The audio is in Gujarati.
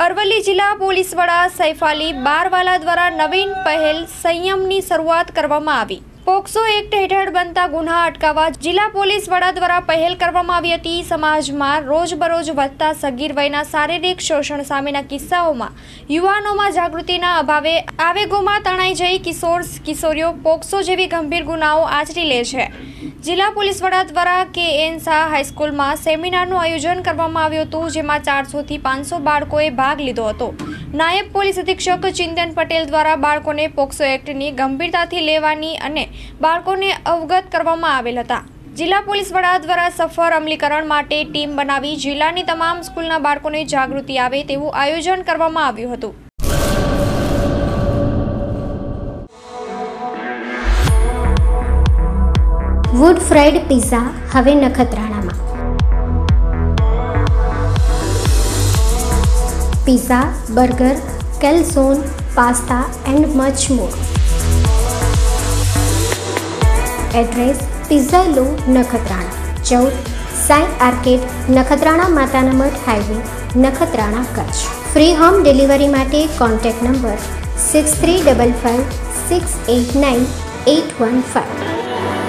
અરવલ્લી જિલ્લા પોલીસ વડા સૈફ અલી બારવાલા દ્વારા નવીન પહેલ સંયમની શરૂઆત કરવામાં આવી। પોક્સો એક્ટ હેઠળ બનતા ગુના અટકાવવા જિલ્લા પોલીસ વડા દ્વારા પહેલ કરવામાં આવી હતી। સમાજમાં રોજબરોજ વધતા સગીર વયના શારીરિક શોષણ સામેના કિસ્સાઓમાં યુવાનોમાં જાગૃતિના અભાવે આવેગોમાં તણાઈ જઈ કિશોરીઓ પોક્સો જેવી ગંભીર ગુનાઓ આચરી લે છે। જિલ્લા પોલીસ વડા દ્વારા KN શાહ હાઈસ્કૂલમાં સેમિનારનું આયોજન કરવામાં આવ્યું હતું, જેમાં 400 થી 500 બાળકોએ ભાગ લીધો હતો। નાયબ પોલીસ અધિક્ષક ચિંતન પટેલ દ્વારા બાળકોને પોક્સો એક્ટની ગંભીરતાથી લેવાની અને બાળકોને અવગત કરવામાં આવેલ હતા। જિલ્લા પોલીસ વડા દ્વારા સફળ અમલીકરણ માટે ટીમ બનાવી જિલ્લાની તમામ સ્કૂલના બાળકોને જાગૃતિ આવે તેવું આયોજન કરવામાં આવ્યું હતું। વુડ ફ્રાઈડ પિઝા હવે નખત્રાણામાં। Pizza, burger, calzone, pasta and much more. Address pizza લો નખત્રાણા 14 સાઈ આર્કેડ, નખત્રાણા માતાના મઠ highway, Nakhatrana Kutch. Free home delivery માટે કોન્ટેક્ટ નંબર 6355 689 815।